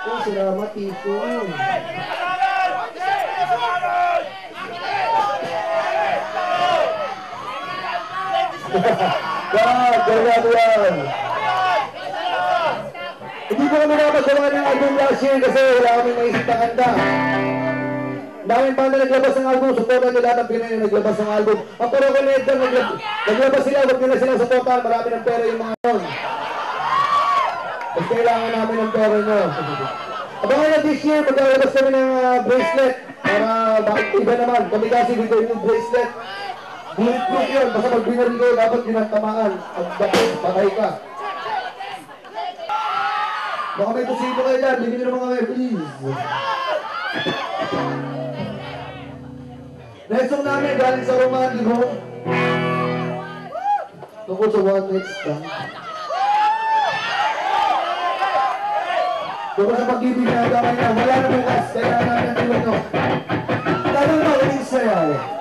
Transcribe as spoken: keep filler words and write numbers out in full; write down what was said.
Oh, salamat, Tito. God, delikado yan. Hindi ko kami nakagawa ng album last year kasi wala kaming naisip na kanta. Daming banda naglabas ng album, supportan nila lahat ng Pinoy na naglabas ng album. Ang puro ko na naglabas, naglabas sila, huwag nila silang supportan, marami ng pera yung mga yun. Mas kailangan namin ng pera nyo. Abangan na this year, maglalabas kami ng uh, bracelet para bakit iba naman. Kami kasi dito yung bracelet. Bulletproof yun, basta pag binari ko, dapat ginatamaan. Ang dapat, patay ka. Baka may tusito kayo dyan, bigyan nyo naman kami, please. Next song namin, galing sa Romantic Home. Tungkol sa one night stand. Tungkol sa pag-ibig na gamay na, wala na bukas, kaya namin ang iwan nyo. Tanong mo, uling sayaw.